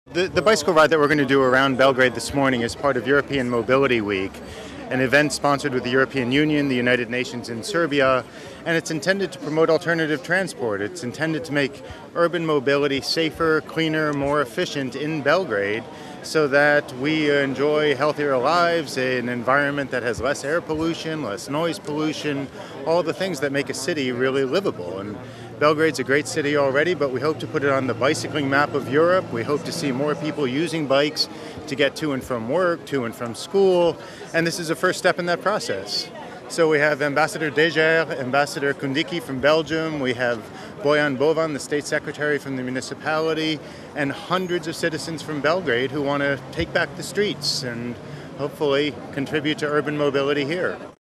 The bicycle ride that we're going to do around Belgrade this morning is part of European Mobility Week, an event sponsored with the European Union, the United Nations, and Serbia, and it's intended to promote alternative transport. It's intended to make urban mobility safer, cleaner, more efficient in Belgrade so that we enjoy healthier lives, an environment that has less air pollution, less noise pollution, all the things that make a city really livable. And Belgrade's a great city already, but we hope to put it on the bicycling map of Europe. We hope to see more people using bikes to get to and from work, to and from school, and this is a first step in that process. So we have Ambassador Deger, Ambassador Kundiki from Belgium, we have Bojan Bovan, the state secretary from the municipality, and hundreds of citizens from Belgrade who want to take back the streets and hopefully contribute to urban mobility here.